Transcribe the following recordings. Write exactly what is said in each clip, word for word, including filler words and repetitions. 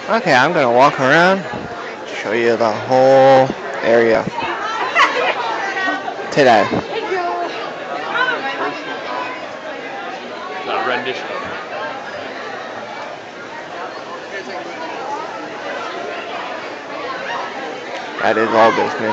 Okay, I'm gonna walk around, show you the whole area today. Uh, rendition. That is all Disney.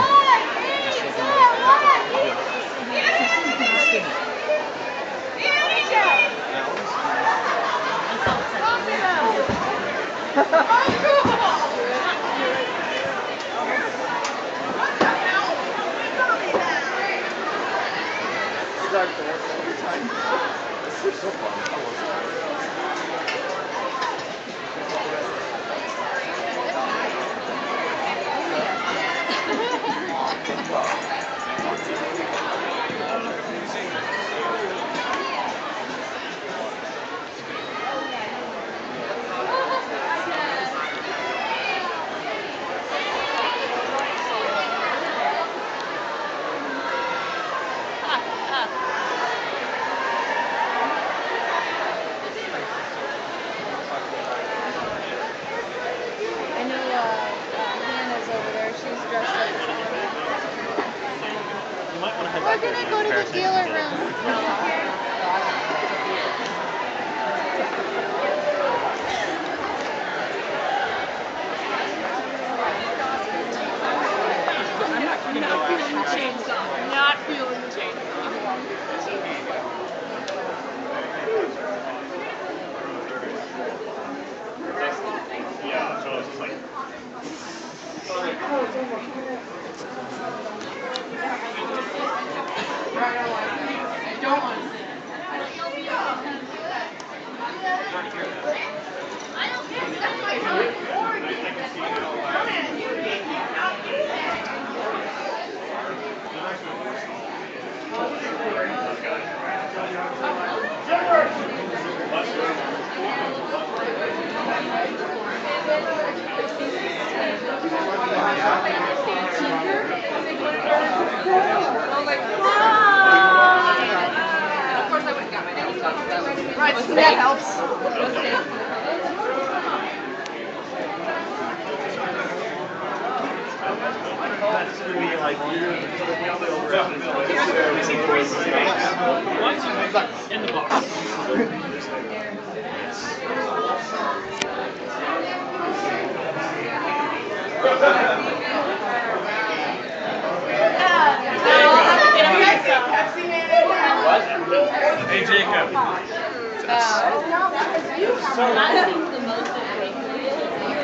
I know uh, uh, Hannah's over there. She's dressed up as Annie. We're gonna go to the dealer room. I'm not feeling the chainsaw. Not feeling the chainsaw. Yeah, so it's just like. I don't want to see Right, so that helps. That's gonna be like in the box. Hey Jacob. I think the most that we can do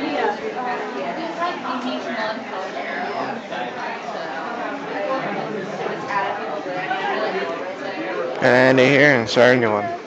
is each month And end it here and start a new one.